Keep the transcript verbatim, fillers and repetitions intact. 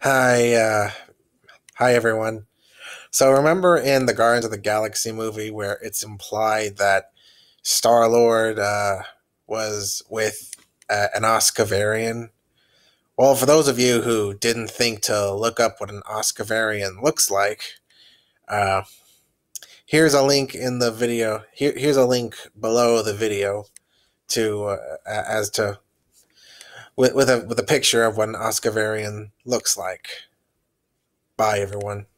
Hi, uh, hi everyone. So remember in the Guardians of the Galaxy movie where it's implied that Star Lord uh, was with uh, an Aaskavarian? Well, for those of you who didn't think to look up what an Aaskavarian looks like, uh, here's a link in the video. Here, here's a link below the video to uh, as to with, with a with a picture of what an Aaskavarian looks like. Bye, everyone.